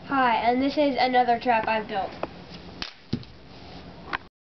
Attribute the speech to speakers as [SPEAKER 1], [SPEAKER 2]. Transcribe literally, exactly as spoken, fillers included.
[SPEAKER 1] Hi, and this is another trap I've built.